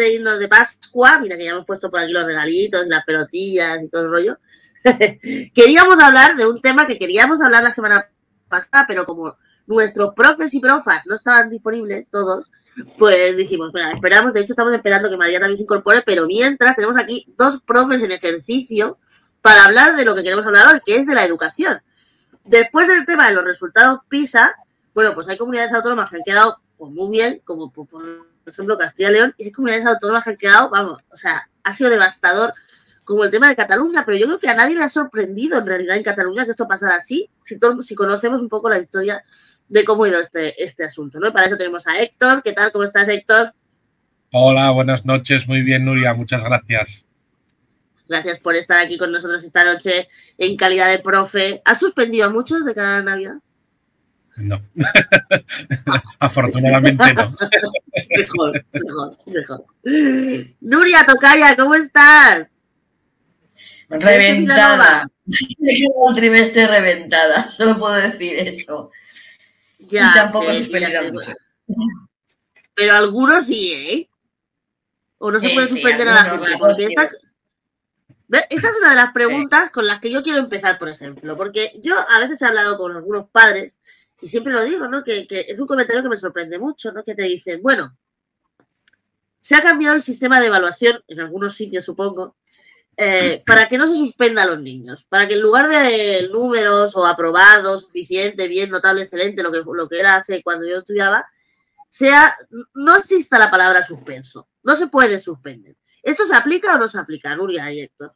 de irnos de Pascua, mira que ya hemos puesto por aquí los regalitos, las pelotillas y todo el rollo, queríamos hablar de un tema que queríamos hablar la semana pasada, pero como nuestros profes y profas no estaban disponibles todos, pues dijimos, bueno, esperamos, de hecho estamos esperando que María también se incorpore, pero mientras tenemos aquí 2 profes en ejercicio para hablar de lo que queremos hablar hoy, que es de la educación. Después del tema de los resultados PISA, bueno, pues hay comunidades autónomas que han quedado pues, muy bien, como por ejemplo Castilla y León, y hay comunidades autónomas que han quedado, vamos, o sea, ha sido devastador, como el tema de Cataluña, pero yo creo que a nadie le ha sorprendido en realidad en Cataluña que esto pasara así, si conocemos un poco la historia de cómo ha ido este asunto, ¿no? Y para eso tenemos a Héctor. ¿Qué tal? ¿Cómo estás, Héctor? Hola, buenas noches. Muy bien, Nuria. Muchas gracias. Gracias por estar aquí con nosotros esta noche en calidad de profe. ¿Has suspendido a muchos de cara a la Navidad? No. Afortunadamente no. Mejor. Nuria Tocaya, ¿cómo estás? Reventada. Un trimestre reventada, solo puedo decir eso. Ya, y tampoco sé, suspendieron mucho. Pero algunos sí, ¿eh? O no se puede suspender a la gente. Porque esta es una de las preguntas con las que yo quiero empezar, por ejemplo. Porque yo a veces he hablado con algunos padres y siempre lo digo, ¿no? Que es un comentario que me sorprende mucho, ¿no? Que te dicen, bueno, se ha cambiado el sistema de evaluación en algunos sitios, supongo, para que no se suspenda a los niños, para que en lugar de números o aprobados, suficiente, bien, notable, excelente, lo que era hace cuando yo estudiaba, no exista la palabra suspenso, no se puede suspender. ¿Esto se aplica o no se aplica, Nuria y Héctor?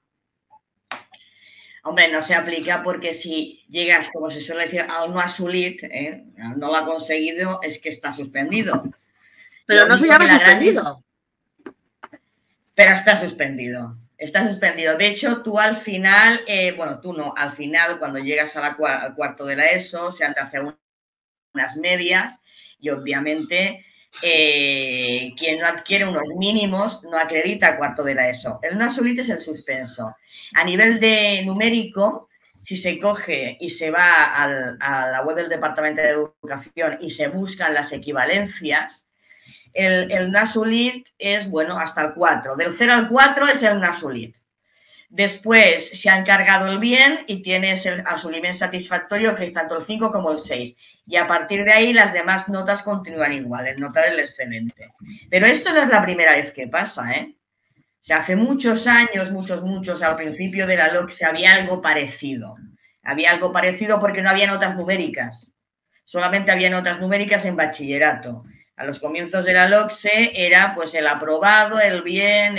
Hombre, no se aplica porque si llegas, como se suele decir, a no asulit, no lo ha conseguido, es que está suspendido. Pero no se llama suspendido. Pero está suspendido. Está suspendido. De hecho, tú al final, al final, cuando llegas al cuarto de la ESO, se han de hacer unas medias y obviamente quien no adquiere unos mínimos no acredita cuarto de la ESO. El no asulit es el suspenso. A nivel de numérico, si se coge y se va a la web del Departamento de Educación y se buscan las equivalencias, el Nasulit es, bueno, hasta el 4. Del 0 al 4 es el Nasulit. Después se ha encargado el bien y tienes el assoliment satisfactorio, que es tanto el 5 como el 6. Y a partir de ahí las demás notas continúan igual, el notable, el excelente. Pero esto no es la primera vez que pasa, ¿eh? O sea, hace muchos años, muchos, al principio de la LOCSE había algo parecido. Había algo parecido porque no había notas numéricas. Solamente había notas numéricas en bachillerato. A los comienzos de la LOCSE era pues el aprobado, el bien,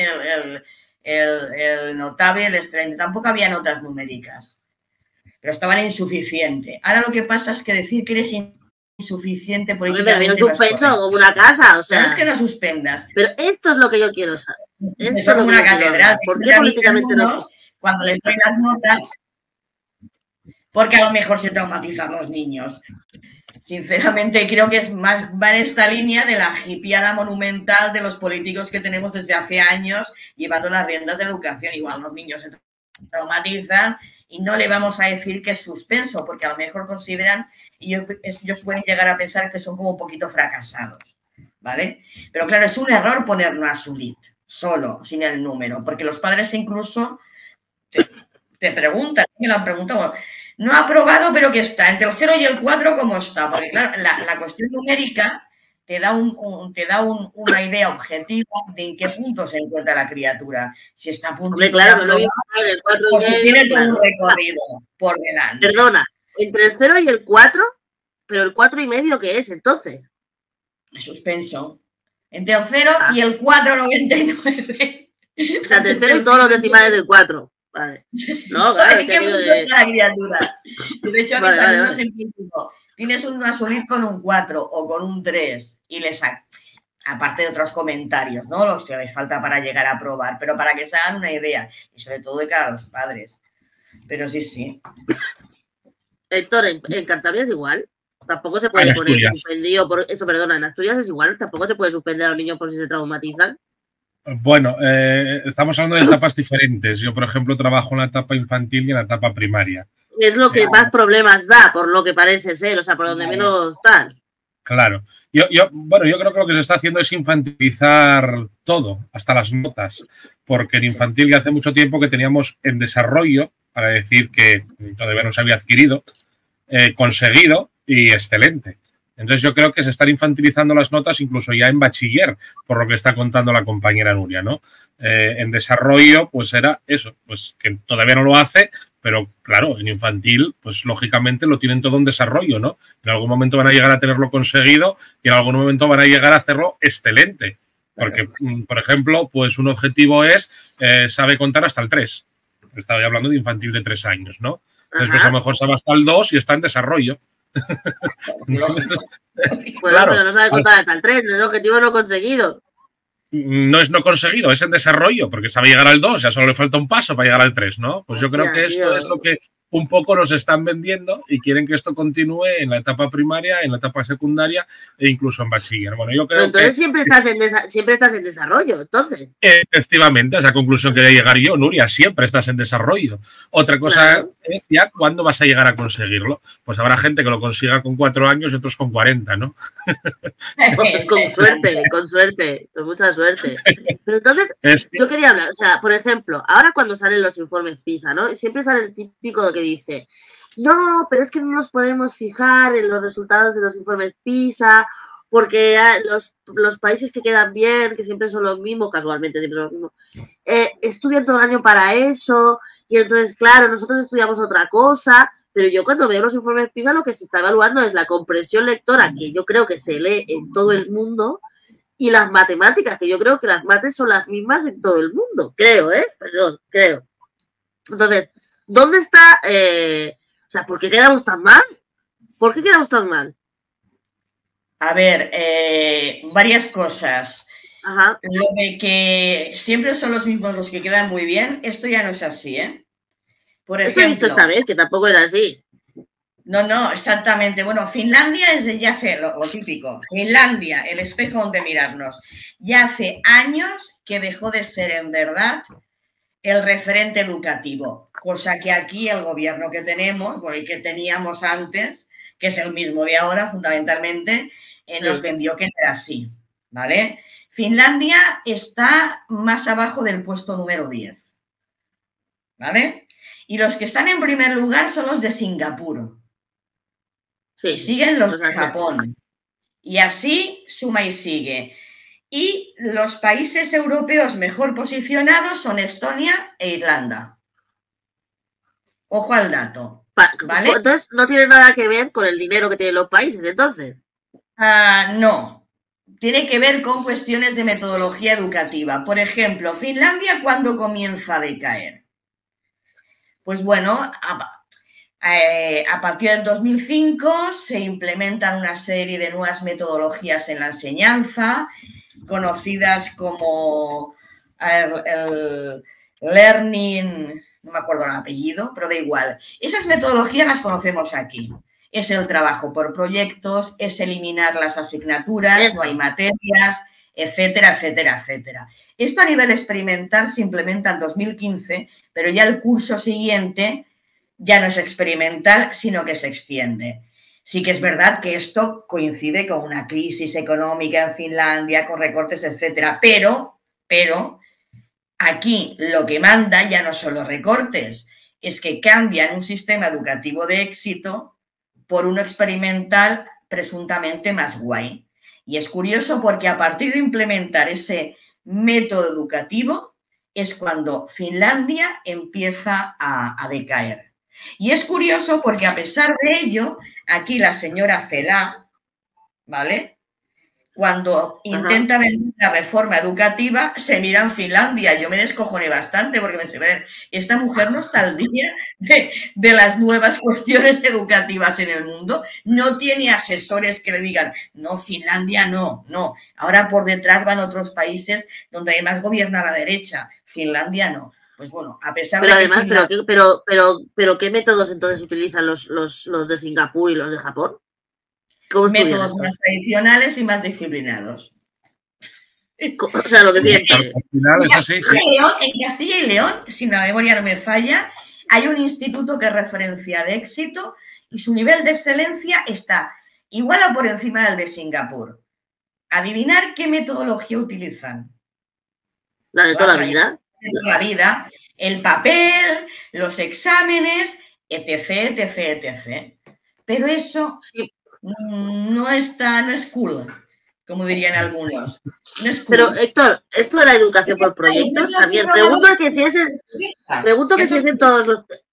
el notable, el excelente. Tampoco había notas numéricas, pero estaban insuficientes. Ahora lo que pasa es que decir que eres insuficiente políticamente... Pero un suspenso como una casa, o sea... No es que no suspendas. Pero esto es lo que yo quiero saber. Esto es como una catedral. ¿Por qué políticamente no? Cuando les doy las notas, porque a lo mejor se traumatizan los niños. Sinceramente, creo que va en esta línea de la hipiada monumental de los políticos que tenemos desde hace años llevando las riendas de educación. Igual los niños se traumatizan y no le vamos a decir que es suspenso, porque a lo mejor consideran, y ellos pueden llegar a pensar que son como un poquito fracasados, ¿vale? Pero claro, es un error poner Nasulit solo, sin el número, porque los padres incluso te preguntan, me lo han preguntado, no ha aprobado, pero que está entre el 0 y el 4, ¿cómo está? Porque claro, la cuestión numérica te da una idea objetiva de en qué punto se encuentra la criatura. Si está a punto de claro, no el 4 y medio, tiene todo un recorrido por delante. Perdona, entre el 0 y el 4, pero el 4 y medio, ¿qué es entonces? Suspenso. Entre el 0 y el 4,99. O sea, entre el 0 y todos los decimales del 4. Vale. No, claro, ¿Qué punto está la criatura? De hecho, a mis alumnos siempre digo, tienes un Nasulit con un 4 o con un 3 y les aparte de otros comentarios, ¿no? Lo que les falta para llegar a probar, pero para que se hagan una idea y sobre todo de cara a los padres. Pero sí. Héctor, en Cantabria es igual. Tampoco se puede poner suspendido por eso, perdona, en Asturias es igual, tampoco se puede suspender a los niños por si se traumatizan. Bueno, estamos hablando de etapas diferentes. Yo, por ejemplo, trabajo en la etapa infantil y en la etapa primaria. Es lo que más problemas da, por lo que parece ser, o sea, por donde menos tal. Claro. Bueno, yo creo que lo que se está haciendo es infantilizar todo, hasta las notas, porque en infantil ya hace mucho tiempo que teníamos en desarrollo, para decir que todavía no se había adquirido, conseguido y excelente. Entonces yo creo que se están infantilizando las notas incluso ya en bachiller, por lo que está contando la compañera Nuria, ¿no? En desarrollo, pues era eso, pues que todavía no lo hace, pero claro, en infantil, pues lógicamente lo tienen todo en desarrollo, ¿no? En algún momento van a llegar a tenerlo conseguido y en algún momento van a llegar a hacerlo excelente. Porque, por ejemplo, pues un objetivo es, sabe contar hasta el 3. Estaba hablando de infantil de 3 años, ¿no? Entonces, pues a lo mejor sabe hasta el 2 y está en desarrollo. Bueno, claro, pero no sabe contar hasta el 3, el objetivo no conseguido. No es no conseguido, es en desarrollo, porque sabe llegar al 2, ya solo le falta un paso para llegar al 3, ¿no? Pues yo creo que esto es lo que un poco nos están vendiendo y quieren que esto continúe en la etapa primaria, en la etapa secundaria e incluso en bachiller. Bueno, yo creo pero entonces que siempre estás en desarrollo, entonces. Efectivamente, a esa conclusión quería llegar yo, Nuria, siempre estás en desarrollo. Otra cosa es ya cuándo vas a llegar a conseguirlo. Pues habrá gente que lo consiga con 4 años y otros con 40, ¿no? Pues con suerte, con mucha suerte. Pero entonces, yo quería hablar, o sea, por ejemplo, ahora cuando salen los informes PISA, ¿no? Siempre sale el típico que dice, no, pero es que no nos podemos fijar en los resultados de los informes PISA, porque los países que quedan bien, que siempre son los mismos, casualmente siempre son los mismos, estudian todo el año para eso, y entonces, claro, nosotros estudiamos otra cosa, pero yo cuando veo los informes PISA lo que se está evaluando es la comprensión lectora, que yo creo que se lee en todo el mundo, y las matemáticas, que yo creo que las mates son las mismas en todo el mundo, creo, creo. Entonces, ¿dónde está? O sea, ¿por qué quedamos tan mal? ¿Por qué quedamos tan mal? A ver, varias cosas. Ajá. Lo de que siempre son los mismos los que quedan muy bien, esto ya no es así, ¿eh? Por ejemplo, eso he visto esta vez, que tampoco era así. No, exactamente. Bueno, Finlandia es de ya hace lo típico. Finlandia, el espejo donde mirarnos. Ya hace años que dejó de ser en verdad el referente educativo, cosa que aquí el gobierno que tenemos, bueno, y que teníamos antes, que es el mismo de ahora fundamentalmente, nos vendió que era así, ¿vale? Finlandia está más abajo del puesto número 10, ¿vale? Y los que están en primer lugar son los de Singapur. Sí, y siguen los de Japón. Y así suma y sigue. Y los países europeos mejor posicionados son Estonia e Irlanda. Ojo al dato. ¿Vale? Entonces, ¿no tiene nada que ver con el dinero que tienen los países, entonces? No. Tiene que ver con cuestiones de metodología educativa. Por ejemplo, Finlandia, ¿cuándo comienza a decaer? Pues bueno, a partir del 2005 se implementan una serie de nuevas metodologías en la enseñanza, conocidas como el learning, no me acuerdo el apellido, pero da igual. Esas metodologías las conocemos aquí. Es el trabajo por proyectos, es eliminar las asignaturas, no hay materias, etcétera, etcétera, etcétera. Esto a nivel experimental se implementa en 2015, pero ya el curso siguiente ya no es experimental, sino que se extiende. Sí que es verdad que esto coincide con una crisis económica en Finlandia, con recortes, etcétera, pero aquí lo que manda ya no son los recortes, es que cambian un sistema educativo de éxito por uno experimental presuntamente más guay. Y es curioso porque a partir de implementar ese método educativo es cuando Finlandia empieza a decaer. Y es curioso porque a pesar de ello, aquí la señora Celaá, ¿vale?, cuando intenta vender la reforma educativa, se mira en Finlandia. Yo me descojoné bastante porque me dice, esta mujer no está al día de las nuevas cuestiones educativas en el mundo. No tiene asesores que le digan, no, Finlandia no. Ahora por detrás van otros países donde además gobierna la derecha. Finlandia no. Pues bueno, a pesar pero de además, que Finlandia... pero ¿qué métodos entonces utilizan los de Singapur y los de Japón? Métodos más tradicionales y más disciplinados. O sea, lo de siempre. En Castilla y León, si la memoria no me falla, hay un instituto que es referencia de éxito y su nivel de excelencia está igual o por encima del de Singapur. Adivinar qué metodología utilizan. La de toda la vida. De toda la vida. El papel, los exámenes, etc, etc, etc. Pero eso no es cool, como dirían algunos. No es cool. Pero, Héctor, esto de la educación por proyectos, también pregunto que si es en todos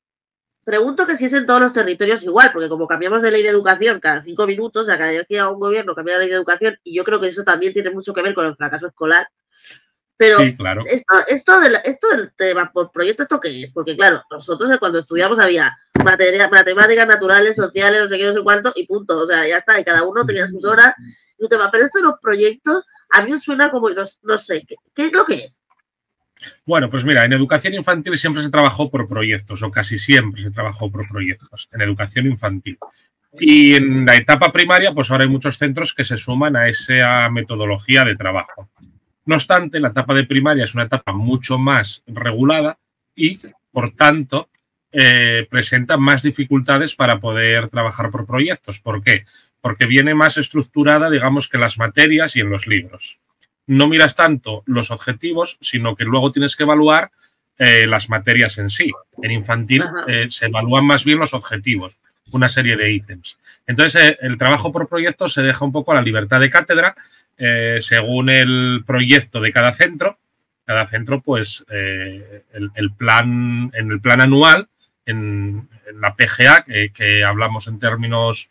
los territorios igual, porque como cambiamos de ley de educación cada 5 minutos, o sea, cada vez que un gobierno cambia la ley de educación, y yo creo que eso también tiene mucho que ver con el fracaso escolar. Pero sí, claro. esto del tema por proyecto, ¿esto qué es? Porque claro, nosotros cuando estudiamos había matemáticas, naturales, sociales, no sé qué, no sé cuánto, y punto. O sea, ya está, y cada uno tenía sus horas y su tema. Pero esto de los proyectos, a mí me suena como, no sé, ¿qué es lo que es? Bueno, pues mira, en educación infantil siempre se trabajó por proyectos, o casi siempre se trabajó por proyectos, en educación infantil. Y en la etapa primaria, pues ahora hay muchos centros que se suman a esa metodología de trabajo. No obstante, la etapa de primaria es una etapa mucho más regulada y, por tanto, presenta más dificultades para poder trabajar por proyectos. ¿Por qué? Porque viene más estructurada, digamos, que las materias y en los libros. No miras tanto los objetivos, sino que luego tienes que evaluar las materias en sí. En infantil se evalúan más bien los objetivos, una serie de ítems. Entonces, el trabajo por proyectos se deja un poco a la libertad de cátedra, según el proyecto de cada centro. Cada centro, pues, en el plan anual, en la PGA, que hablamos en términos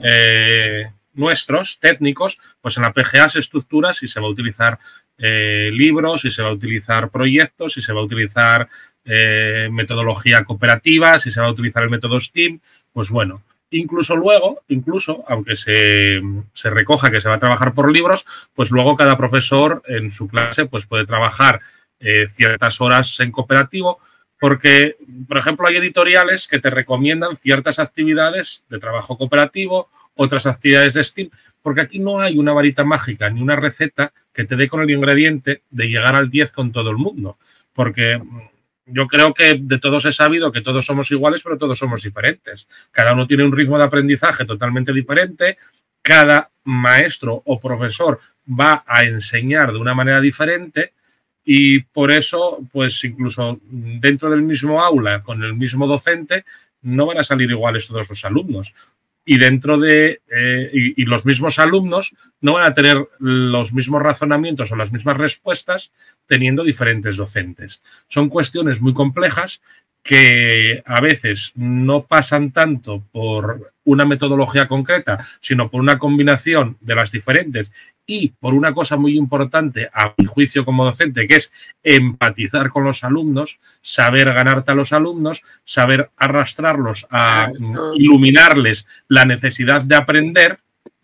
nuestros, técnicos, pues en la PGA se estructura si se va a utilizar libros, si se va a utilizar proyectos, si se va a utilizar metodología cooperativa, si se va a utilizar el método STEAM, pues bueno. Incluso luego, aunque se recoja que se va a trabajar por libros, pues luego cada profesor en su clase pues puede trabajar ciertas horas en cooperativo, porque, por ejemplo, hay editoriales que te recomiendan ciertas actividades de trabajo cooperativo, otras actividades de STEAM, porque aquí no hay una varita mágica ni una receta que te dé con el ingrediente de llegar al 10 con todo el mundo, porque yo creo que de todos he sabido que todos somos iguales, pero todos somos diferentes. Cada uno tiene un ritmo de aprendizaje totalmente diferente. Cada maestro o profesor va a enseñar de una manera diferente y por eso, pues incluso dentro del mismo aula, con el mismo docente, no van a salir iguales todos los alumnos. Y dentro de y los mismos alumnos no van a tener los mismos razonamientos o las mismas respuestas teniendo diferentes docentes. Son cuestiones muy complejas que a veces no pasan tanto por una metodología concreta, sino por una combinación de las diferentes y por una cosa muy importante, a mi juicio como docente, que es empatizar con los alumnos, saber ganarte a los alumnos, saber arrastrarlos a iluminarles la necesidad de aprender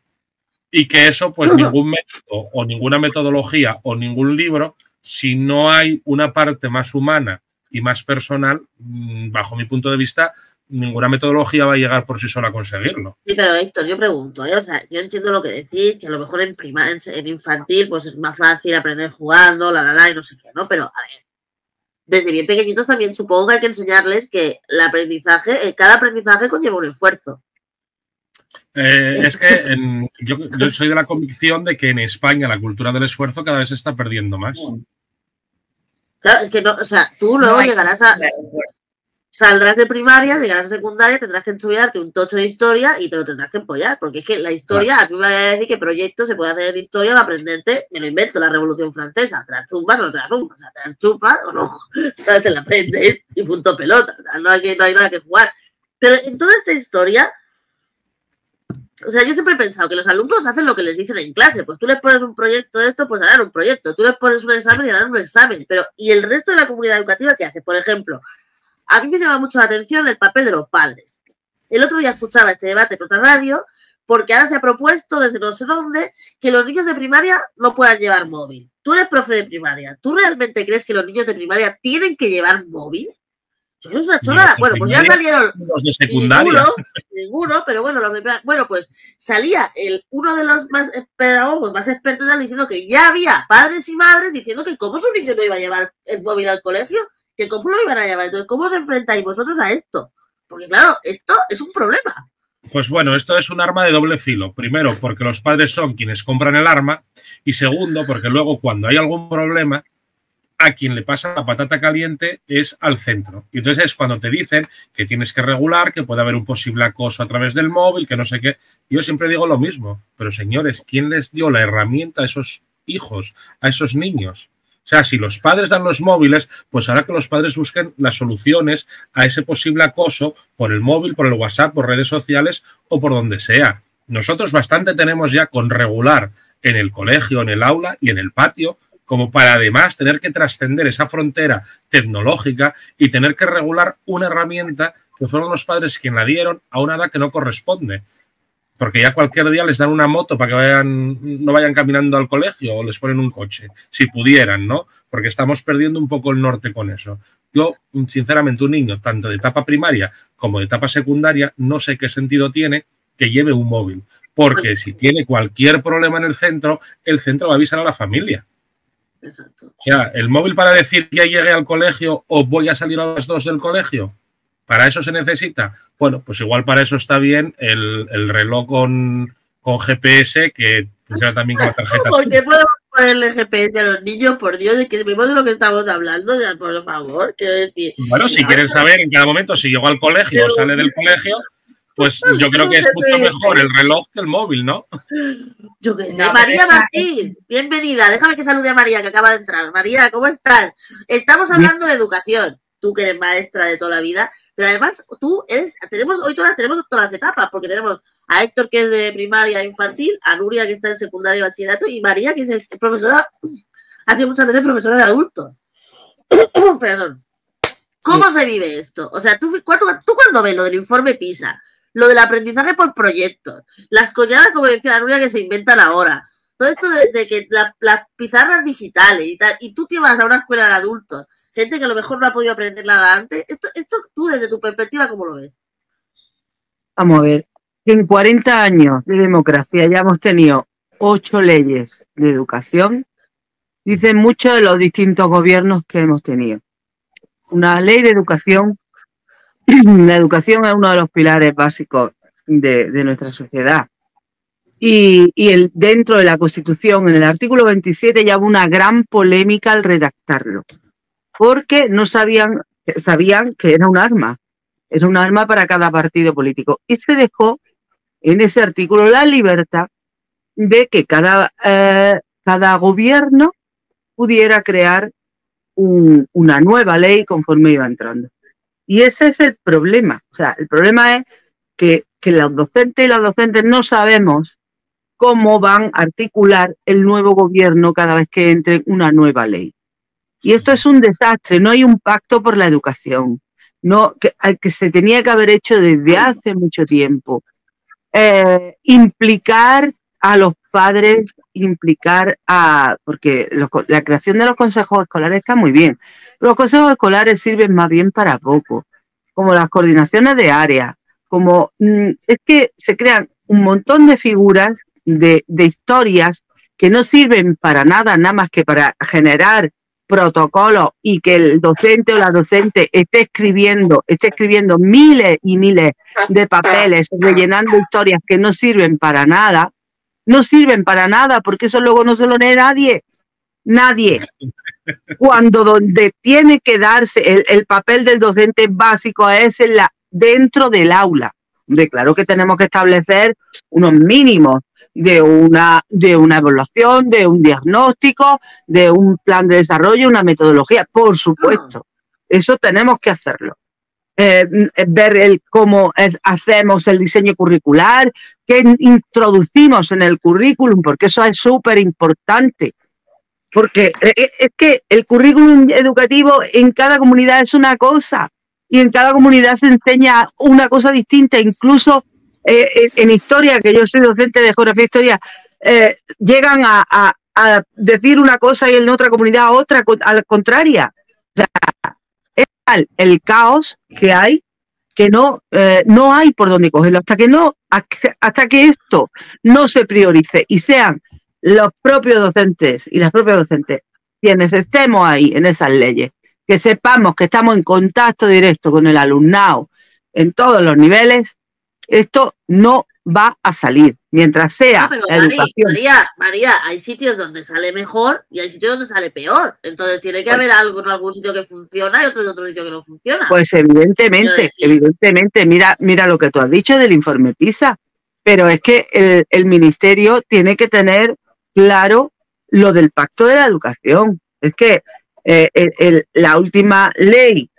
y que eso, pues ningún método o ninguna metodología o ningún libro, si no hay una parte más humana y más personal, bajo mi punto de vista, ninguna metodología va a llegar por sí sola a conseguirlo. Sí, pero Héctor, yo pregunto, o sea, yo entiendo lo que decís, que a lo mejor en infantil pues es más fácil aprender jugando, y no sé qué, ¿no? Pero, a ver, desde bien pequeñitos también supongo que hay que enseñarles que el aprendizaje, cada aprendizaje conlleva un esfuerzo. Es que yo soy de la convicción de que en España la cultura del esfuerzo cada vez se está perdiendo más. Claro, es que no, o sea, tú luego llegarás a... Saldrás de primaria, llegarás a secundaria, tendrás que estudiarte un tocho de historia y te lo tendrás que empollar, porque es que la historia, claro. A mí me va a decir que proyectos se puede hacer en historia para aprenderte, me lo invento, la Revolución Francesa, te la zumbas o no te la zumbas, o sea, te la enchufas o no, o sea, te la aprendes y punto pelota, o sea, no hay nada que jugar. Pero en toda esta historia, o sea, yo siempre he pensado que los alumnos hacen lo que les dicen en clase, pues tú les pones un proyecto de esto, pues harán un proyecto, tú les pones un examen y harán un examen, pero ¿y el resto de la comunidad educativa qué hace? Por ejemplo, a mí me llama mucho la atención el papel de los padres. El otro día escuchaba este debate por otra radio porque ahora se ha propuesto desde no sé dónde que los niños de primaria no puedan llevar móvil. Tú eres profe de primaria. ¿Tú realmente crees que los niños de primaria tienen que llevar móvil? Yo creo que es una chorrada. Bueno, pues ya salieron los de secundaria. Ninguno, pero bueno, pues salía uno de los más pedagogos más expertos diciendo que ya había padres y madres diciendo que cómo su niño no iba a llevar el móvil al colegio, que cómo lo iban a llevar. Entonces, ¿cómo os enfrentáis vosotros a esto? Porque, claro, esto es un problema. Pues bueno, esto es un arma de doble filo. Primero, porque los padres son quienes compran el arma. Y segundo, porque luego cuando hay algún problema, a quien le pasa la patata caliente es al centro. Y entonces es cuando te dicen que tienes que regular, que puede haber un posible acoso a través del móvil, que no sé qué. Yo siempre digo lo mismo. Pero señores, ¿quién les dio la herramienta a esos hijos, a esos niños? O sea, si los padres dan los móviles, pues ahora que los padres busquen las soluciones a ese posible acoso por el móvil, por el WhatsApp, por redes sociales o por donde sea. Nosotros bastante tenemos ya con regular en el colegio, en el aula y en el patio, como para además tener que trascender esa frontera tecnológica y tener que regular una herramienta que fueron los padres quienes la dieron a una edad que no corresponde. Porque ya cualquier día les dan una moto para que no vayan caminando al colegio o les ponen un coche, si pudieran, ¿no? Porque estamos perdiendo un poco el norte con eso. Yo, sinceramente, un niño, tanto de etapa primaria como de etapa secundaria, no sé qué sentido tiene que lleve un móvil. Porque si tiene cualquier problema en el centro va a avisar a la familia. Exacto. O sea, el móvil para decir ya llegué al colegio o voy a salir a las 2 del colegio, ¿para eso se necesita? Bueno, pues igual para eso está bien el reloj con GPS que funciona también con la tarjeta. ¿Por qué podemos ponerle GPS a los niños? Por Dios, de que vemos de lo que estamos hablando, ya, por favor, quiero decir. Bueno, si quieren saber en cada momento si llegó al colegio o sale del colegio, pues yo creo que es mucho mejor el reloj que el móvil, ¿no? Yo qué sé. María Martín, bienvenida. Déjame que salude a María, que acaba de entrar. María, ¿cómo estás? Estamos hablando de educación. Tú que eres maestra de toda la vida. Pero además, tenemos todas las etapas, porque tenemos a Héctor, que es de primaria infantil, a Nuria, que está en secundaria y bachillerato, y María, que es profesora, ha sido muchas veces profesora de adultos. Perdón. ¿Cómo se vive esto? O sea, ¿tú cuando ves lo del informe PISA, lo del aprendizaje por proyectos, las colladas, como decía la Nuria, que se inventan ahora, todo esto de que las pizarras digitales y tal, y tú te vas a una escuela de adultos, gente que a lo mejor no ha podido aprender nada antes. Esto tú, desde tu perspectiva, ¿cómo lo ves? Vamos a ver, en 40 años de democracia ya hemos tenido 8 leyes de educación, dicen mucho de los distintos gobiernos que hemos tenido. Una ley de educación, la educación es uno de los pilares básicos de nuestra sociedad. Y dentro de la Constitución, en el artículo 27, ya hubo una gran polémica al redactarlo. Porque no sabían que era un arma para cada partido político. Y se dejó en ese artículo la libertad de que cada gobierno pudiera crear una nueva ley conforme iba entrando. Y ese es el problema. O sea, el problema es que los docentes y las docentes no sabemos cómo van a articular el nuevo gobierno cada vez que entre una nueva ley. Y esto es un desastre, no hay un pacto por la educación, que se tenía que haber hecho desde hace mucho tiempo. Implicar a los padres, porque la creación de los consejos escolares está muy bien, pero los consejos escolares sirven más bien para poco, como las coordinaciones de áreas, es que se crean un montón de figuras, de historias que no sirven para nada más que para generar protocolos y que el docente o la docente esté escribiendo miles y miles de papeles, rellenando historias que no sirven para nada, porque eso luego no se lo lee nadie. Cuando donde tiene que darse el papel del docente básico es dentro del aula. Claro que tenemos que establecer unos mínimos de una evaluación, de un diagnóstico, de un plan de desarrollo, una metodología, por supuesto. Eso tenemos que hacerlo. Ver cómo hacemos el diseño curricular, qué introducimos en el currículum, porque eso es súper importante. Porque es que el currículum educativo en cada comunidad es una cosa y en cada comunidad se enseña una cosa distinta. Incluso en historia, que yo soy docente de geografía e historia, llegan a decir una cosa y en otra comunidad otra, a la contraria. O sea, es tal el caos que hay que no hay por dónde cogerlo hasta que esto no se priorice y sean los propios docentes y las propias docentes quienes estemos ahí en esas leyes, que sepamos que estamos en contacto directo con el alumnado en todos los niveles. esto no va a salir. Mientras sea No, pero educación. María, hay sitios donde sale mejor y hay sitios donde sale peor. Entonces tiene que haber algo en algún sitio que funciona y otro en otro sitio que no funciona. Pues evidentemente, mira lo que tú has dicho del informe PISA, pero es que el ministerio tiene que tener claro lo del pacto de la educación. Es que la última ley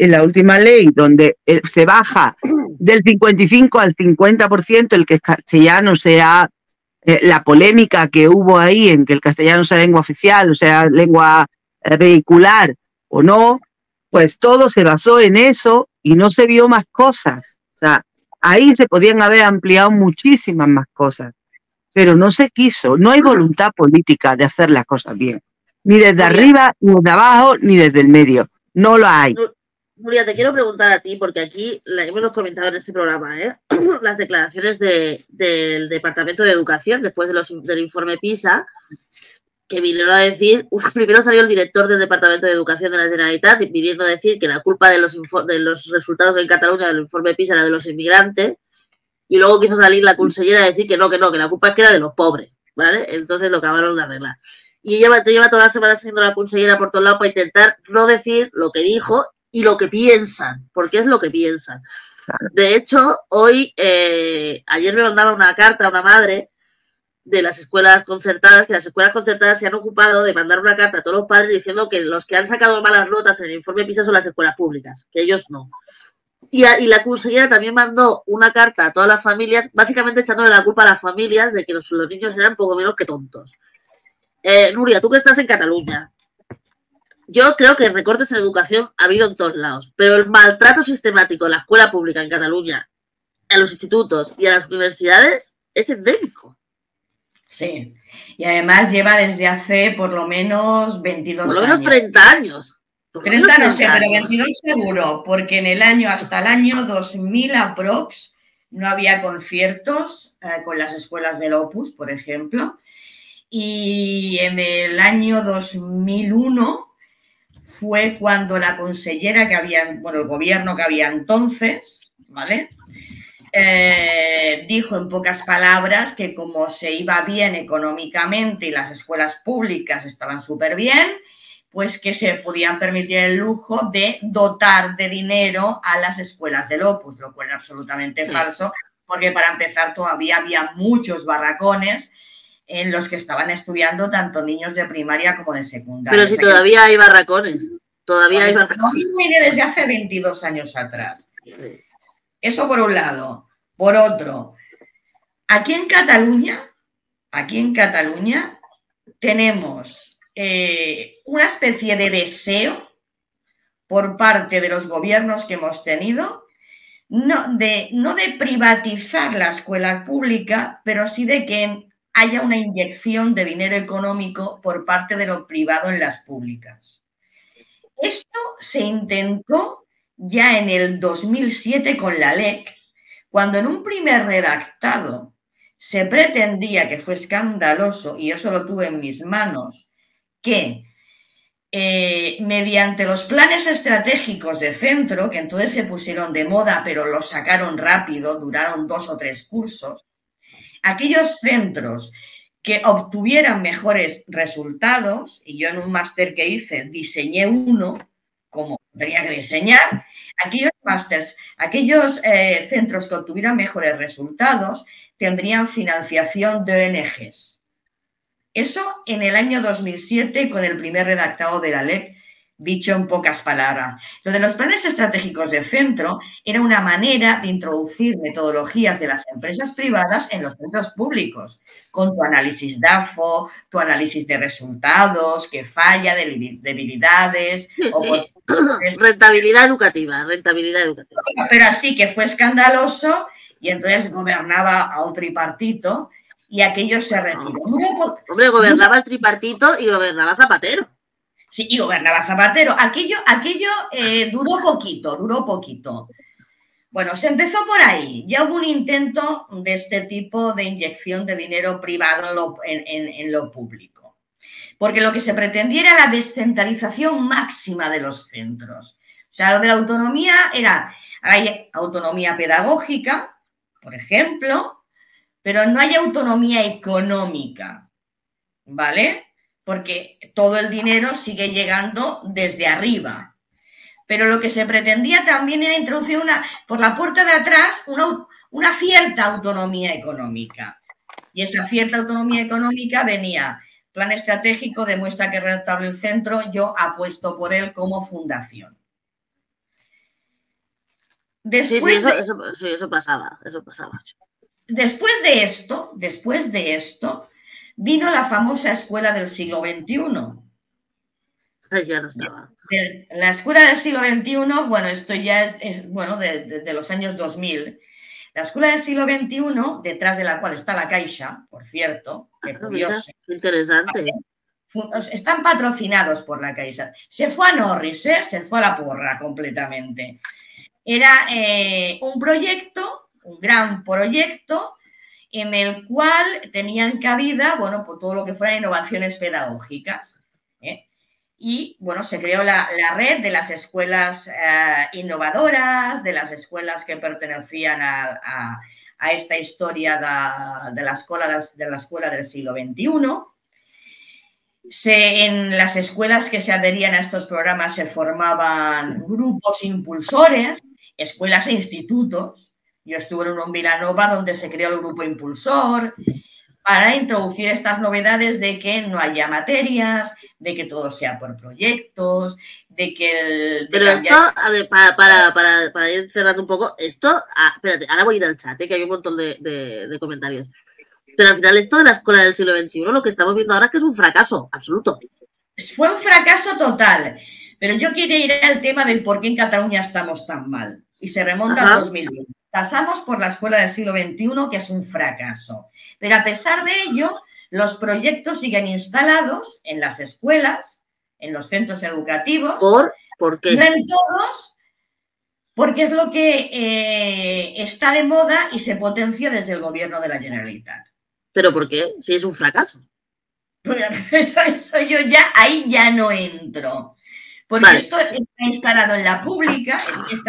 donde se baja del 55 al 50% el que el castellano sea, la polémica que hubo ahí en que el castellano sea lengua oficial, o sea, lengua vehicular o no, pues todo se basó en eso y no se vio más cosas. O sea, ahí se podían haber ampliado muchísimas más cosas, pero no se quiso, no hay voluntad política de hacer las cosas bien. Ni desde arriba, ni desde abajo, ni desde el medio. No lo hay. Nuria, te quiero preguntar a ti, porque aquí hemos comentado en este programa, las declaraciones del Departamento de Educación después del informe PISA, que vinieron a decir, primero salió el director del Departamento de Educación de la Generalitat pidiendo decir que la culpa de los resultados en Cataluña del informe PISA era de los inmigrantes, y luego quiso salir la consellera a decir que no, que la culpa es que era de los pobres, ¿vale? Entonces lo acabaron de arreglar. Y lleva toda la semana siendo la consellera por todos lados para intentar no decir lo que dijo y lo que piensan, porque es lo que piensan. De hecho, hoy, ayer me mandaba una carta a una madre de las escuelas concertadas, que las escuelas concertadas se han ocupado de mandar una carta a todos los padres diciendo que los que han sacado malas notas en el informe PISA son las escuelas públicas, que ellos no. Y la consellera también mandó una carta a todas las familias, básicamente echándole la culpa a las familias de que los niños eran poco menos que tontos. Nuria, tú que estás en Cataluña, yo creo que recortes en educación ha habido en todos lados, pero el maltrato sistemático en la escuela pública en Cataluña, a los institutos y a las universidades es endémico. Sí, y además lleva desde hace por lo menos 22 años. Por lo menos 30 años. 30 no sé, pero 22 seguro, porque en el año, hasta el año 2000 aprox, no había conciertos con las escuelas del Opus, por ejemplo, y en el año 2001 fue cuando la consellera que había, bueno, el gobierno que había entonces, ¿vale?, dijo en pocas palabras que como se iba bien económicamente y las escuelas públicas estaban súper bien, pues que se podían permitir el lujo de dotar de dinero a las escuelas del Opus, lo cual era absolutamente falso, porque para empezar todavía había muchos barracones en los que estaban estudiando tanto niños de primaria como de secundaria. Pero si todavía hay barracones, todavía hay barracones. Desde hace 22 años atrás. Eso por un lado. Por otro, aquí en Cataluña tenemos una especie de deseo por parte de los gobiernos que hemos tenido, no de privatizar la escuela pública, pero sí de que haya una inyección de dinero económico por parte de lo privado en las públicas. Esto se intentó ya en el 2007 con la LEC, cuando en un primer redactado se pretendía, que fue escandaloso, y eso lo tuve en mis manos, que mediante los planes estratégicos de centro, que entonces se pusieron de moda, pero los sacaron rápido, duraron 2 o 3 cursos, aquellos centros que obtuvieran mejores resultados, y yo en un máster que hice diseñé uno, como tenía que diseñar, aquellos másters, aquellos centros que obtuvieran mejores resultados tendrían financiación de ONGs. Eso en el año 2007 con el primer redactado de la LEC, dicho en pocas palabras. Lo de los planes estratégicos de centro era una manera de introducir metodologías de las empresas privadas en los centros públicos, con tu análisis DAFO, tu análisis de resultados, que falla, debilidades. Sí, sí. Rentabilidad educativa. Pero así que fue escandaloso y entonces gobernaba a un tripartito y aquello se retiró. Hombre, gobernaba el tripartito y gobernaba Zapatero. Sí, y gobernaba Zapatero. Aquello duró poquito. Bueno, se empezó por ahí. Ya hubo un intento de este tipo de inyección de dinero privado en lo público. Porque lo que se pretendía era la descentralización máxima de los centros. O sea, lo de la autonomía hay autonomía pedagógica, por ejemplo, pero no hay autonomía económica, ¿vale? Porque todo el dinero sigue llegando desde arriba. Pero lo que se pretendía también era introducir por la puerta de atrás una cierta autonomía económica. Y esa cierta autonomía económica venía, plan estratégico demuestra que es rentable el centro, yo apuesto por él como fundación. Después eso pasaba. Después de esto, vino la famosa escuela del siglo XXI. Ya no estaba. La escuela del siglo XXI, bueno, esto ya es bueno, de los años 2000. La escuela del siglo XXI, detrás de la cual está la Caixa, por cierto, qué curioso. Mira, interesante. Están patrocinados por la Caixa. Se fue a Norris, se fue a la porra completamente. Era un proyecto, un gran proyecto, en el cual tenían cabida, bueno, por todo lo que fueran innovaciones pedagógicas. Y, bueno, se creó la red de las escuelas innovadoras, de las escuelas que pertenecían a esta historia de la escuela del siglo XXI. En las escuelas que se adherían a estos programas se formaban grupos impulsores, escuelas e institutos. Yo estuve en uno en Vilanova donde se creó el grupo impulsor para introducir estas novedades de que no haya materias, de que todo sea por proyectos, de que... Pero esto, a ver, para ir cerrando un poco, esto... espérate, ahora voy a ir al chat, que hay un montón de comentarios. Pero al final esto de la escuela del siglo XXI, lo que estamos viendo ahora es que es un fracaso absoluto. Fue un fracaso total. Pero yo quería ir al tema del por qué en Cataluña estamos tan mal. Y se remonta al 2020. Pasamos por la escuela del siglo XXI, que es un fracaso. Pero a pesar de ello, los proyectos siguen instalados en las escuelas, en los centros educativos. ¿Por qué? No en todos, porque es lo que está de moda y se potencia desde el gobierno de la Generalitat. ¿Pero por qué? Si es un fracaso. Eso yo ahí ya no entro. Porque esto está instalado en la pública,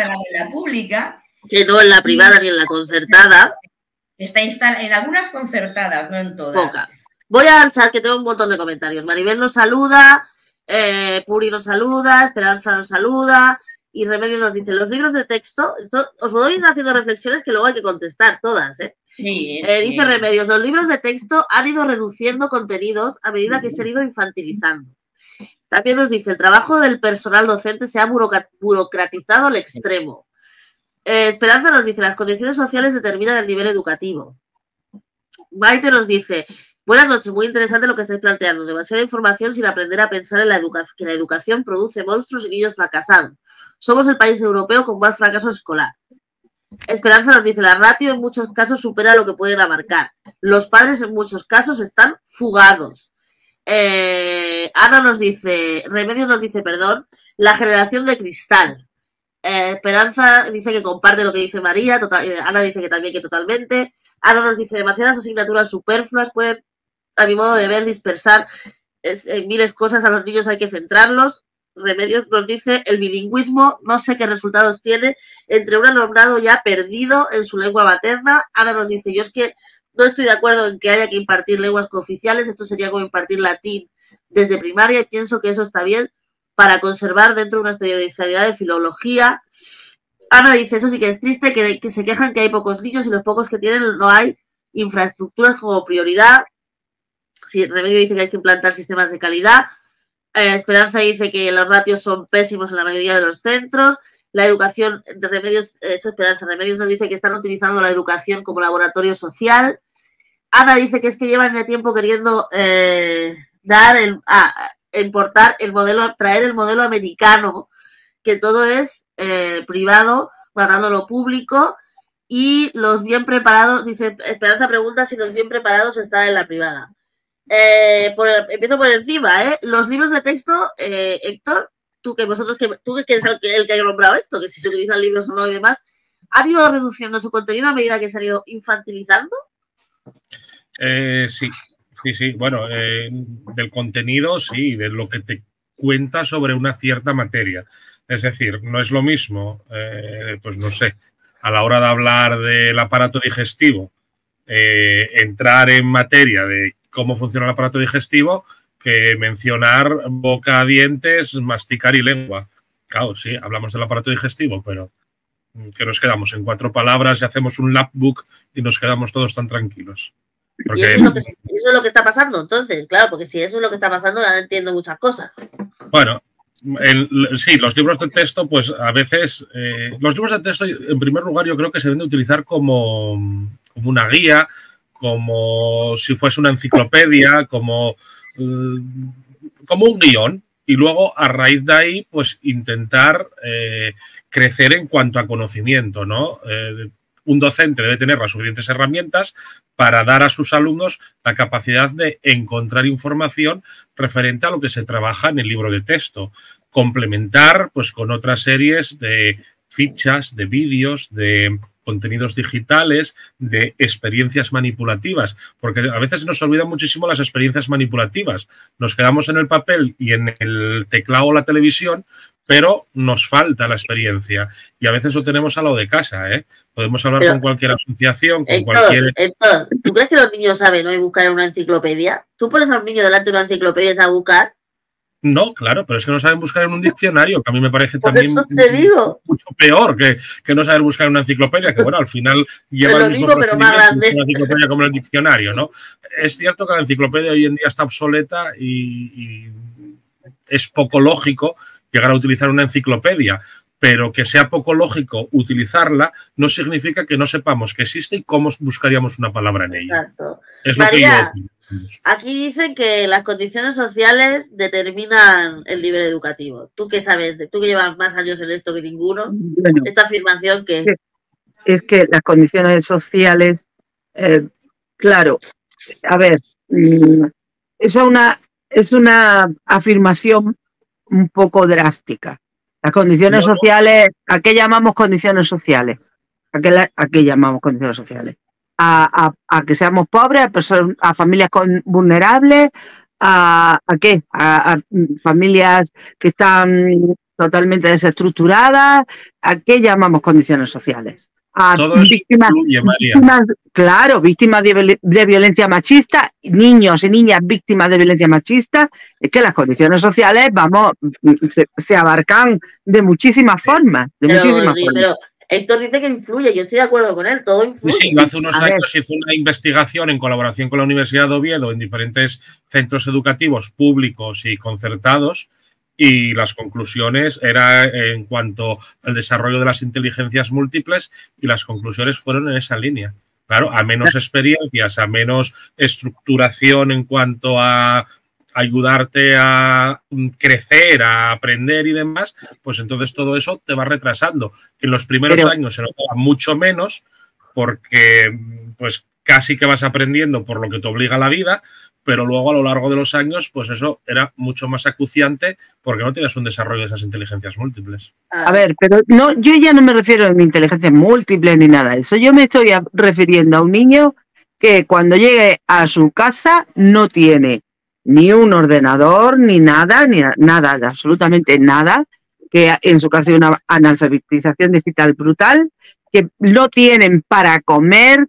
que no en la privada ni en la concertada. Está instalado en algunas concertadas, no en todas. Poca. Voy al chat que tengo un montón de comentarios. Maribel nos saluda, Puri nos saluda, Esperanza nos saluda y Remedio nos dice, los libros de texto, os voy a ir haciendo reflexiones que luego hay que contestar todas, ¿eh? Sí, dice Remedios, los libros de texto han ido reduciendo contenidos a medida que se han ido infantilizando. También nos dice, el trabajo del personal docente se ha burocratizado al extremo. Esperanza nos dice, las condiciones sociales determinan el nivel educativo. Maite nos dice, buenas noches, muy interesante lo que estáis planteando. Demasiada información sin aprender a pensar en que la educación produce monstruos y niños fracasados. Somos el país europeo con más fracaso escolar. Esperanza nos dice, la ratio en muchos casos supera lo que pueden abarcar. Los padres en muchos casos están fugados. Ana nos dice, Remedios nos dice, perdón, la generación de cristal. Esperanza dice que comparte lo que dice María, Ana dice que también que totalmente. Ana nos dice, demasiadas asignaturas superfluas pueden, a mi modo de ver, dispersar en miles cosas a los niños, hay que centrarlos. Remedios nos dice, el bilingüismo no sé qué resultados tiene entre un alumnado ya perdido en su lengua materna. Ana nos dice, yo es que no estoy de acuerdo en que haya que impartir lenguas cooficiales, esto sería como impartir latín desde primaria y pienso que eso está bien para conservar dentro de una especialidad de filología. Ana dice, eso sí que es triste, que se quejan que hay pocos niños y los pocos que tienen no hay infraestructuras como prioridad. Sí, Remedio dice que hay que implantar sistemas de calidad. Esperanza dice que los ratios son pésimos en la mayoría de los centros. La educación de Remedios, eso Esperanza, Remedios nos dice que están utilizando la educación como laboratorio social. Ana dice que es que llevan ya tiempo queriendo importar el modelo, traer el modelo americano, que todo es privado, matando lo público, y los bien preparados, dice Esperanza pregunta si los bien preparados están en la privada. Empiezo por encima, los libros de texto, Héctor, tú que eres el que ha nombrado esto, que si se utilizan libros o no y demás, ¿han ido reduciendo su contenido a medida que se han ido infantilizando? Sí. Bueno, del contenido, sí, de lo que te cuenta sobre una cierta materia. Es decir, no es lo mismo, pues no sé, a la hora de hablar del aparato digestivo, entrar en materia de cómo funciona el aparato digestivo que mencionar boca, dientes, masticar y lengua. Claro, sí, hablamos del aparato digestivo, pero que nos quedamos en 4 palabras y hacemos un lapbook y nos quedamos todos tan tranquilos. Porque... ¿Y eso es lo que está pasando? Entonces, claro, porque si eso es lo que está pasando, ya no entiendo muchas cosas. Bueno, sí, los libros de texto, pues a veces, los libros de texto, en primer lugar, yo creo que se deben de utilizar como una guía, como si fuese una enciclopedia, como un guión, y luego a raíz de ahí pues intentar crecer en cuanto a conocimiento, ¿no? Un docente debe tener las suficientes herramientas para dar a sus alumnos la capacidad de encontrar información referente a lo que se trabaja en el libro de texto, complementar pues con otras series de fichas, de vídeos, de contenidos digitales, de experiencias manipulativas, porque a veces nos olvidan muchísimo las experiencias manipulativas. Nos quedamos en el papel y en el teclado o la televisión, pero nos falta la experiencia. Y a veces lo tenemos a lo de casa, ¿eh? Podemos hablar con cualquier asociación, con cualquier... Héctor, ¿tú crees que los niños saben hoy buscar en una enciclopedia? ¿Tú pones a un niño delante de una enciclopedia a buscar? No, claro, pero es que no saben buscar en un diccionario, que a mí me parece también mucho peor que no saber buscar en una enciclopedia, que bueno, al final lleva el mismo procedimiento que una enciclopedia como el diccionario, ¿no? Es cierto que la enciclopedia hoy en día está obsoleta y es poco lógico llegar a utilizar una enciclopedia, pero que sea poco lógico utilizarla no significa que no sepamos que existe y cómo buscaríamos una palabra en ella. Exacto. Es María, lo que yo... Aquí dicen que las condiciones sociales determinan el nivel educativo. ¿Tú qué sabes? Tú que llevas más años en esto que ninguno. Bueno, esta afirmación que... Es que las condiciones sociales, claro, a ver, es una afirmación un poco drástica. Las condiciones sociales, ¿a qué llamamos condiciones sociales? ¿A qué llamamos condiciones sociales? A que seamos pobres, a familias vulnerables, ¿a qué? A familias que están totalmente desestructuradas. ¿A qué llamamos condiciones sociales? A víctimas, claro, víctimas de violencia machista, niños y niñas víctimas de violencia machista. Es que las condiciones sociales, vamos, se abarcan de muchísimas formas. Pero Héctor dice que influye, yo estoy de acuerdo con él, todo influye. Sí, hace unos años hizo una investigación en colaboración con la Universidad de Oviedo en diferentes centros educativos públicos y concertados y las conclusiones eran en cuanto al desarrollo de las inteligencias múltiples y las conclusiones fueron en esa línea. Claro, a menos experiencias, a menos estructuración en cuanto a ayudarte a crecer, a aprender y demás, pues entonces todo eso te va retrasando. En los primeros años se notaba mucho menos porque pues casi que vas aprendiendo por lo que te obliga la vida, pero luego a lo largo de los años pues eso era mucho más acuciante porque no tienes un desarrollo de esas inteligencias múltiples. A ver, pero no, yo ya no me refiero a inteligencias múltiples ni nada de eso. Yo me estoy refiriendo a un niño que cuando llegue a su casa no tiene ni un ordenador, ni nada, absolutamente nada, que en su caso hay una analfabetización digital brutal, que no tienen para comer,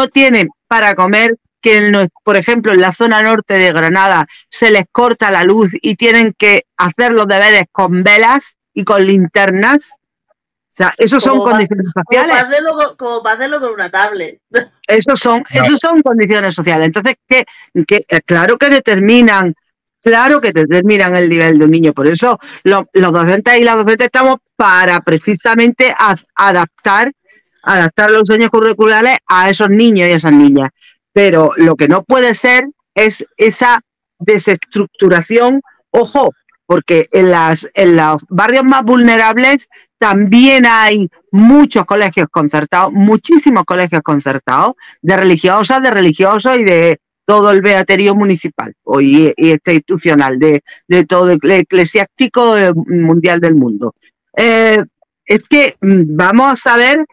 que, por ejemplo, en la zona norte de Granada se les corta la luz y tienen que hacer los deberes con velas y con linternas. O sea, esos son condiciones sociales. Como para hacerlo con una tablet. Esos son condiciones sociales. Entonces, claro que determinan el nivel de un niño. Por eso los docentes y las docentes estamos para precisamente adaptar los sueños curriculares a esos niños y a esas niñas. Pero lo que no puede ser es esa desestructuración. Ojo, porque en los barrios más vulnerables también hay muchos colegios concertados, muchísimos colegios concertados, de religiosos y de todo el beaterio municipal y institucional, de todo el eclesiástico mundial del mundo. Es que vamos a ver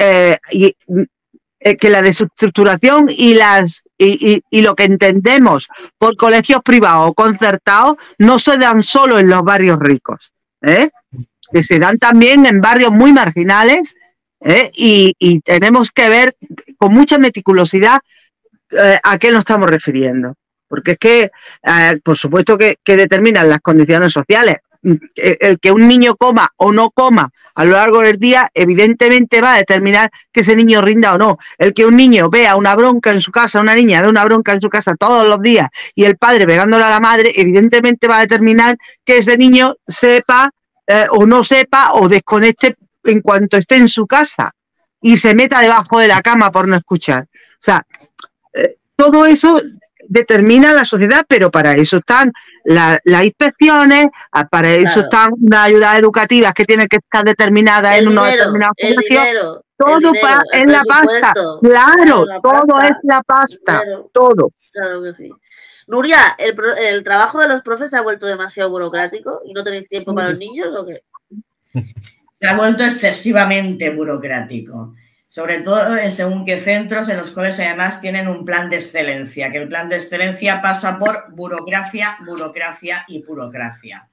que la desestructuración y lo que entendemos por colegios privados o concertados no se dan solo en los barrios ricos, que se dan también en barrios muy marginales Y tenemos que ver con mucha meticulosidad a qué nos estamos refiriendo. Porque es que, por supuesto que determinan las condiciones sociales. El que un niño coma o no coma a lo largo del día, evidentemente va a determinar que ese niño rinda o no. El que un niño vea una bronca en su casa, una niña ve una bronca en su casa todos los días y el padre pegándole a la madre, evidentemente va a determinar que ese niño sepa o no sepa o desconecte en cuanto esté en su casa y se meta debajo de la cama por no escuchar. O sea, todo eso determina la sociedad, pero para eso están las inspecciones, para eso están unas ayudas educativas que tienen que estar determinadas en una determinada formación. Todo es la pasta. Claro, todo es la pasta. Todo. Claro que sí. Nuria, ¿el trabajo de los profes se ha vuelto demasiado burocrático y no tenéis tiempo para los niños o qué? Se ha vuelto excesivamente burocrático. Sobre todo en según qué centros, en los cuales además tienen un plan de excelencia, que el plan de excelencia pasa por burocracia, burocracia y burocracia.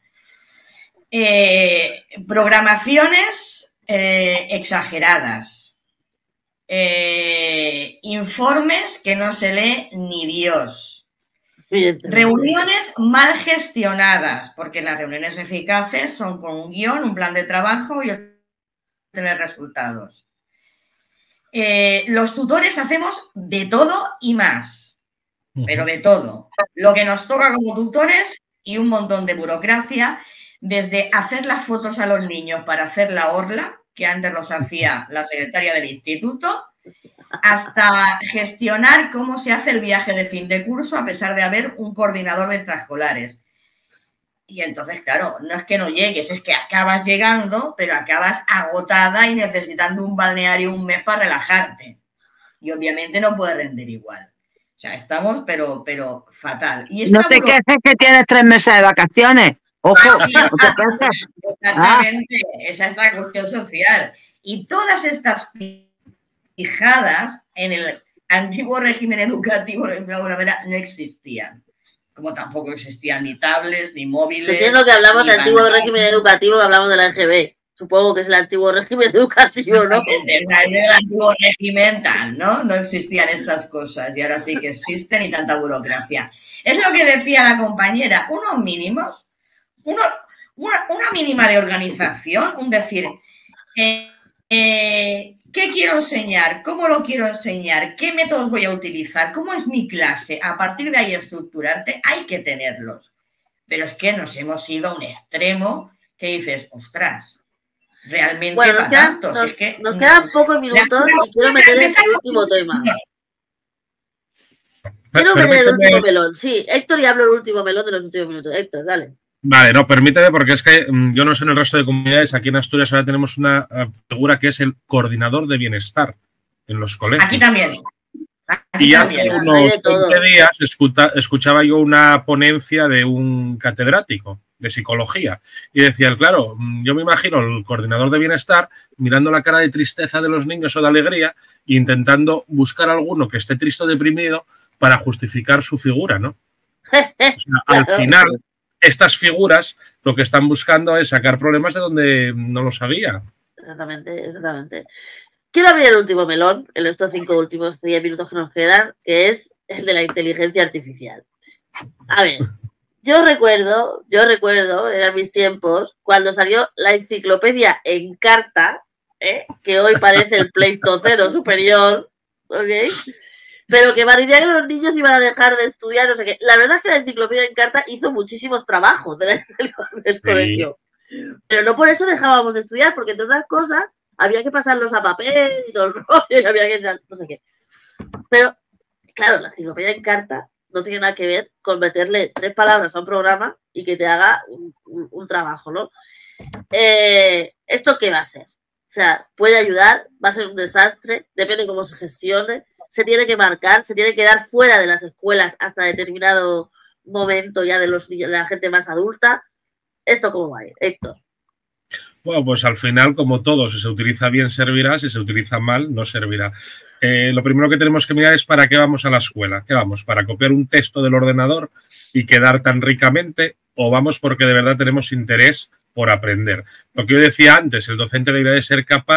Programaciones exageradas. Informes que no se lee ni Dios. Reuniones mal gestionadas, porque las reuniones eficaces son con un guión, un plan de trabajo y obtener resultados. Los tutores hacemos de todo y más, pero de todo. Lo que nos toca como tutores y un montón de burocracia, desde hacer las fotos a los niños para hacer la orla, que antes los hacía la secretaria del instituto, hasta gestionar cómo se hace el viaje de fin de curso a pesar de haber un coordinador de extraescolares. Y entonces, claro, no es que no llegues, es que acabas llegando, pero acabas agotada y necesitando un balneario un mes para relajarte. Y obviamente no puedes rendir igual. O sea, estamos, pero fatal. Y no te quejes que tienes 3 meses de vacaciones. ¡Ojo! Sí, exactamente, esa es la cuestión social. Y todas estas fijadas en el antiguo régimen educativo, de alguna manera, no existían. Como tampoco existían ni tablets, ni móviles. Entiendo que hablamos del antiguo régimen educativo, que hablamos de la NGB. Supongo que es el antiguo régimen educativo, ¿no? El antiguo régimen tal, ¿no? No existían estas cosas y ahora sí que existen y tanta burocracia. Es lo que decía la compañera, unos mínimos, una mínima de organización, un decir, ¿qué quiero enseñar? ¿Cómo lo quiero enseñar? ¿Qué métodos voy a utilizar? ¿Cómo es mi clase? A partir de ahí estructurarte, hay que tenerlos. Pero es que nos hemos ido a un extremo que dices, ostras, realmente bueno, nos quedan pocos minutos y quiero meter el último tema. Quiero meter el último melón. Sí, Héctor ya habló el último melón de los últimos minutos. Héctor, dale. Vale, no, permíteme porque es que yo no sé en el resto de comunidades, aquí en Asturias ahora tenemos una figura que es el coordinador de bienestar en los colegios. Aquí también. Y hace unos 20 días escuchaba yo una ponencia de un catedrático de psicología y decía, claro, yo me imagino el coordinador de bienestar mirando la cara de tristeza de los niños o de alegría e intentando buscar alguno que esté triste o deprimido para justificar su figura, ¿no? O sea, al final, estas figuras lo que están buscando es sacar problemas de donde no lo sabía. Exactamente, exactamente. Quiero abrir el último melón en estos 5 últimos 10 minutos que nos quedan, que es el de la inteligencia artificial. A ver, yo recuerdo, eran mis tiempos, cuando salió la enciclopedia en carta, que hoy parece el Pleistoceno superior, ¿ok? Pero que parecía que los niños iban a dejar de estudiar, no sé qué. La verdad es que la enciclopedia en carta hizo muchísimos trabajos del colegio. Pero no por eso dejábamos de estudiar, porque entre otras cosas había que pasarlos a papel y todo el rollo, y había que no sé qué. Pero, claro, la enciclopedia en carta no tiene nada que ver con meterle 3 palabras a un programa y que te haga un trabajo, ¿no? ¿Esto qué va a ser? O sea, puede ayudar, va a ser un desastre, depende de cómo se gestione. Se tiene que marcar, se tiene que dar fuera de las escuelas hasta determinado momento ya de la gente más adulta. ¿Esto cómo va a ir, Héctor? Bueno, pues al final, como todo, si se utiliza bien servirá, si se utiliza mal no servirá. Lo primero que tenemos que mirar es para qué vamos a la escuela. ¿Qué vamos? ¿Para copiar un texto del ordenador y quedar tan ricamente? ¿O vamos porque de verdad tenemos interés por aprender? Lo que yo decía antes, el docente debería de ser capaz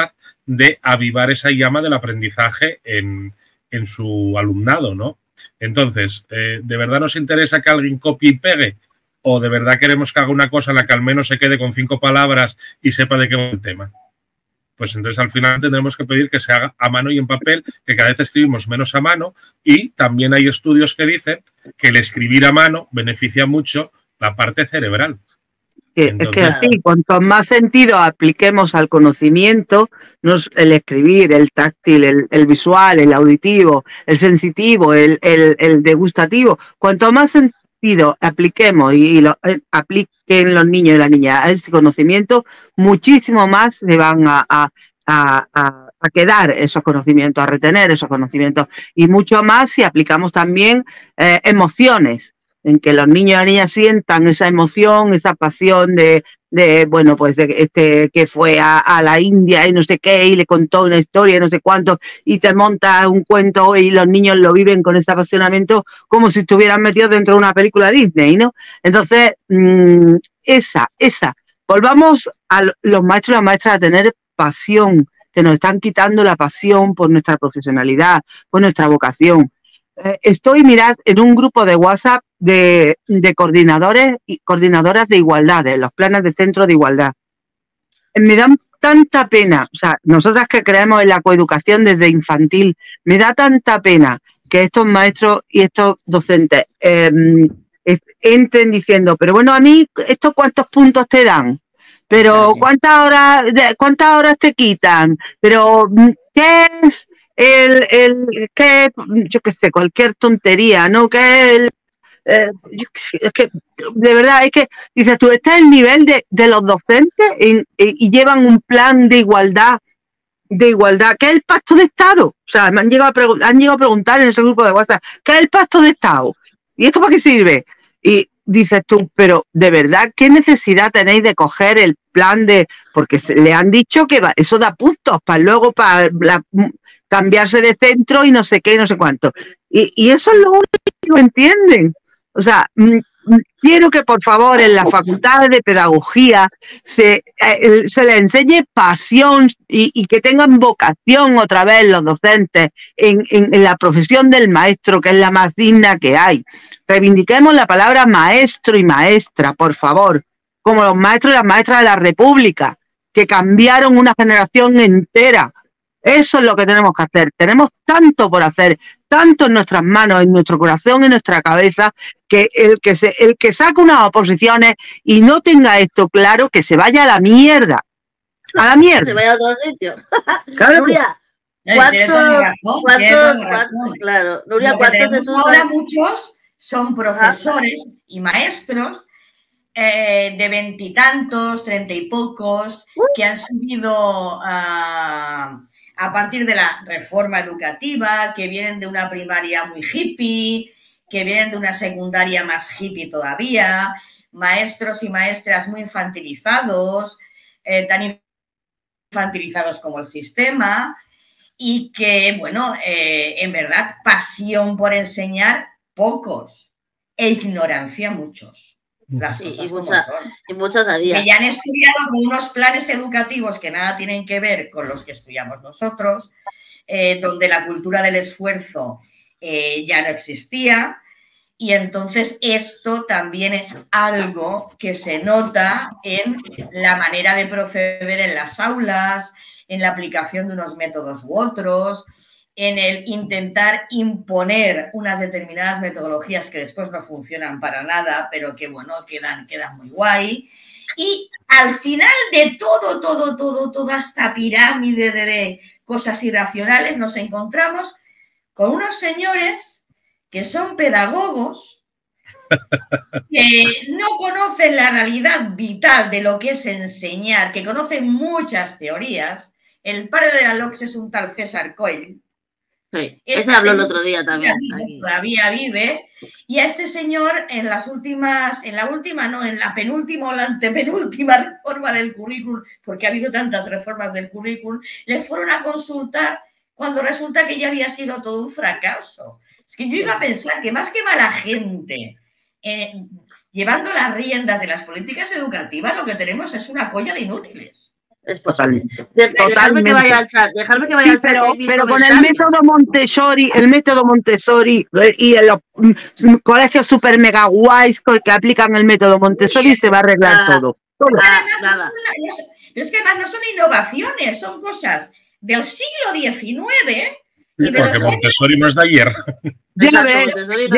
de avivar esa llama del aprendizaje en su alumnado, ¿no? Entonces, ¿de verdad nos interesa que alguien copie y pegue? ¿O de verdad queremos que haga una cosa en la que al menos se quede con 5 palabras y sepa de qué va el tema? Pues entonces al final tendremos que pedir que se haga a mano y en papel, que cada vez escribimos menos a mano, y también hay estudios que dicen que el escribir a mano beneficia mucho la parte cerebral. Es que así, cuanto más sentido apliquemos al conocimiento, el escribir, el táctil, el visual, el auditivo, el sensitivo, el degustativo, cuanto más sentido apliquemos y lo apliquen los niños y las niñas a ese conocimiento, muchísimo más se van a quedar esos conocimientos, a retener esos conocimientos, y mucho más si aplicamos también emociones, en que los niños y las niñas sientan esa emoción, esa pasión de bueno, pues de que fue a la India y no sé qué, y le contó una historia y no sé cuánto, y te monta un cuento y los niños lo viven con ese apasionamiento como si estuvieran metidos dentro de una película Disney, ¿no? Entonces, volvamos a los maestros y las maestras a tener pasión, que nos están quitando la pasión por nuestra profesionalidad, por nuestra vocación. Estoy, mirad, en un grupo de WhatsApp de coordinadores y coordinadoras de igualdad, de los planes de centro de igualdad. Me da tanta pena, o sea, nosotras que creemos en la coeducación desde infantil, me da tanta pena que estos maestros y estos docentes entren diciendo, pero bueno, a mí, ¿estos cuántos puntos te dan? Pero ¿cuántas horas te quitan? Pero ¿qué es que yo qué sé, cualquier tontería, ¿no? Es que de verdad es que dices tú, este es el nivel de los docentes y llevan un plan de igualdad, que es el pacto de Estado. O sea, me han llegado a preguntar en ese grupo de WhatsApp, ¿qué es el pacto de Estado? ¿Y esto para qué sirve? Y dices tú, pero de verdad, ¿qué necesidad tenéis de coger el plan porque le han dicho que eso da puntos para luego cambiarse de centro y no sé qué y no sé cuánto? Y eso es lo único que entienden. O sea, quiero que por favor en las facultades de pedagogía se le enseñe pasión y que tengan vocación otra vez los docentes en la profesión del maestro, que es la más digna que hay. Reivindiquemos la palabra maestro y maestra, por favor, como los maestros y las maestras de la República, que cambiaron una generación entera. Eso es lo que tenemos que hacer. Tenemos tanto por hacer, tanto en nuestras manos, en nuestro corazón, en nuestra cabeza, que el que saca unas oposiciones y no tenga esto claro, que se vaya a la mierda. A la mierda. Se vaya a otro sitio. Claro. Nuria, claro, Nuria, ¿cuántos de tus ahora muchos son profesores y maestros de 20 y tantos, 30 y pocos, que han subido a partir de la reforma educativa, que vienen de una primaria muy hippie, que vienen de una secundaria más hippie todavía, maestros y maestras muy infantilizados, tan infantilizados como el sistema, y que, bueno, en verdad, pasión por enseñar, pocos, e ignorancia, muchos. Las cosas y muchas a día. Que ya han estudiado con unos planes educativos que nada tienen que ver con los que estudiamos nosotros, donde la cultura del esfuerzo ya no existía, y entonces esto también es algo que se nota en la manera de proceder en las aulas, en la aplicación de unos métodos u otros, en el intentar imponer unas determinadas metodologías que después no funcionan para nada, pero que, bueno, quedan muy guay. Y al final de toda esta pirámide de cosas irracionales, nos encontramos con unos señores que son pedagogos, que no conocen la realidad vital de lo que es enseñar, que conocen muchas teorías. El padre de la LOCSE es un tal César Coll. Sí, ese habló el otro día también. Todavía vive. Y a este señor en la penúltima o la antepenúltima reforma del currículum, porque ha habido tantas reformas del currículum, le fueron a consultar cuando resulta que ya había sido todo un fracaso. Es que yo iba a pensar que más que mala gente llevando las riendas de las políticas educativas, lo que tenemos es una colla de inútiles. Es posible. Totalmente. Dejadme que vaya al chat. Dejadme que vaya Sí, al chat. pero con el método Montessori y en los colegios super mega guays que aplican el método Montessori se va a arreglar todo. Nada. Pero es que además no son innovaciones, son cosas del siglo XIX. Sí, porque Montessori no es de ayer. Ya ves.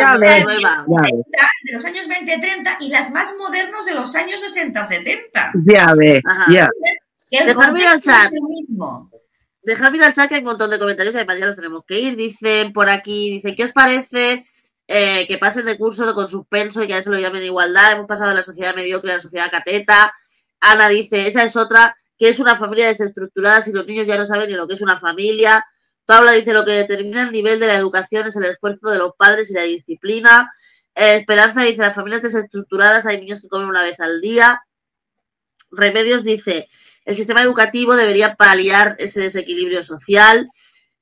De los años 20-30 y las más modernos de los años 60-70. Ya ves, ya. Dejadme ir al chat. Dejadme ir al chat que hay un montón de comentarios, además ya los tenemos que ir. Dicen por aquí, ¿qué os parece que pasen de curso con suspenso y que a eso lo llamen igualdad? Hemos pasado de la sociedad mediocre a la sociedad cateta. Ana dice, esa es otra, que es una familia desestructurada si los niños ya no saben ni lo que es una familia. Paula dice, lo que determina el nivel de la educación es el esfuerzo de los padres y la disciplina. Esperanza dice, las familias desestructuradas hay niños que comen una vez al día. Remedios dice, el sistema educativo debería paliar ese desequilibrio social.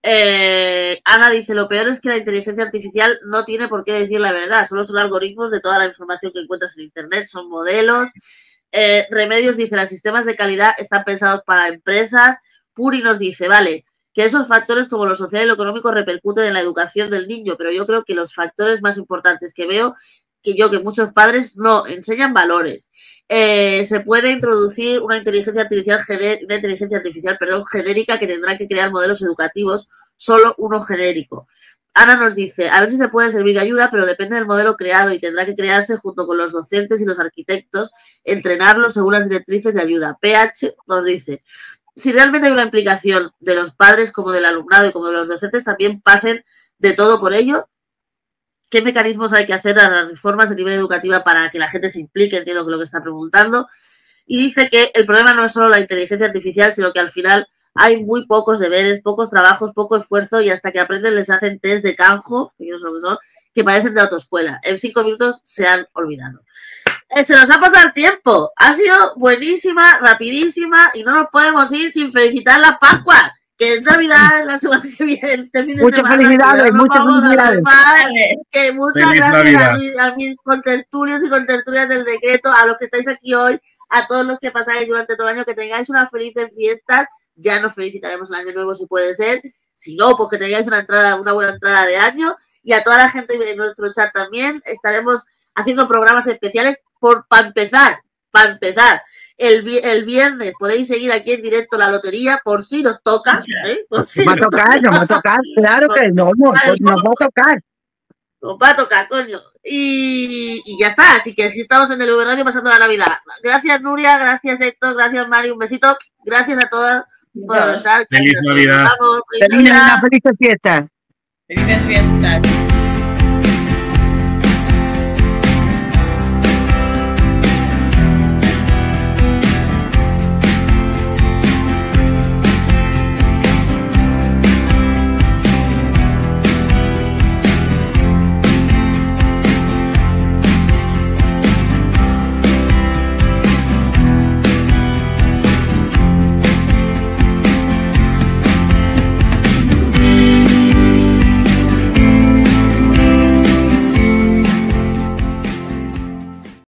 Ana dice, lo peor es que la inteligencia artificial no tiene por qué decir la verdad, solo son algoritmos de toda la información que encuentras en internet, son modelos. Remedios dice, los sistemas de calidad están pensados para empresas. Puri nos dice, vale, que esos factores como lo social y lo económico repercuten en la educación del niño, pero yo creo que los factores más importantes que veo, que muchos padres no enseñan valores. Se puede introducir una inteligencia artificial genérica que tendrá que crear modelos educativos, solo uno genérico. Ana nos dice, a ver si se puede servir de ayuda, pero depende del modelo creado y tendrá que crearse junto con los docentes y los arquitectos, entrenarlos según las directrices de ayuda. PH nos dice, si realmente hay una implicación de los padres como del alumnado y como de los docentes, también pasen de todo por ello. ¿Qué mecanismos hay que hacer a las reformas a nivel educativo para que la gente se implique? Entiendo que lo que está preguntando. Y dice que el problema no es solo la inteligencia artificial, sino que al final hay muy pocos deberes, pocos trabajos, poco esfuerzo y hasta que aprenden les hacen test de Canjo, que yo no sé lo que son, que parecen de autoescuela. En 5 minutos se han olvidado. Se nos ha pasado el tiempo. Ha sido buenísima, rapidísima y no nos podemos ir sin felicitar las Pascuas, que es Navidad la semana que viene, este fin de muchas semana. Felicidades, muchas felicidades. Que muchas gracias a mis contertulios y contertulias del decreto, a los que estáis aquí hoy, a todos los que pasáis durante todo el año, que tengáis unas felices fiestas. Ya nos felicitaremos el año nuevo si puede ser. Si no, pues que tengáis una buena entrada de año. Y a toda la gente de nuestro chat también estaremos haciendo programas especiales para empezar. El viernes podéis seguir aquí en directo la lotería por si nos toca. Por si nos va a tocar, claro que no, nos va a tocar. Nos va a tocar, coño. Y ya está, así que así estamos en el V Radio pasando la Navidad. Gracias Nuria, gracias Héctor, gracias Mari, un besito. Gracias a todas por estar. Feliz Navidad. Feliz Navidad. Felices fiestas. Felices fiestas.